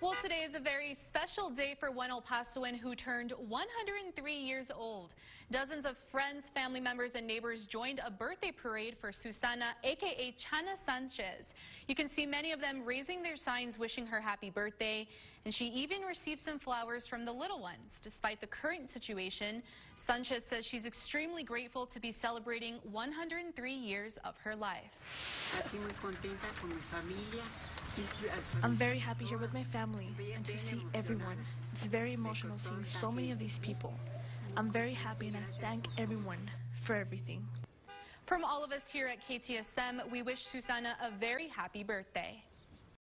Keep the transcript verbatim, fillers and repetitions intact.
Well, today is a very special day for one El Pasoan who turned one hundred three years old. Dozens of friends, family members, and neighbors joined a birthday parade for Susana, a k a. Chana Sanchez. You can see many of them raising their signs wishing her happy birthday, and she even received some flowers from the little ones. Despite the current situation, Sanchez says she's extremely grateful to be celebrating one hundred three years of her life. I'm very happy here with my family and to see everyone. It's very emotional seeing so many of these people. I'm very happy and I thank everyone for everything. From all of us here at K T S M, we wish Susana a very happy birthday.